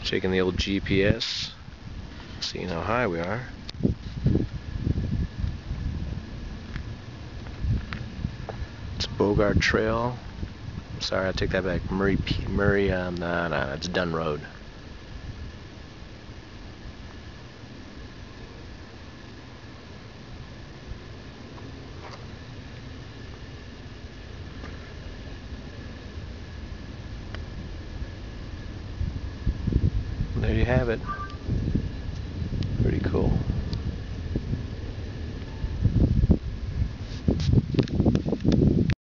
Checking the old GPS, seeing how high we are. It's Bogart Trail. Sorry, I take that back. Murray, it's Dunn Road. There you have it.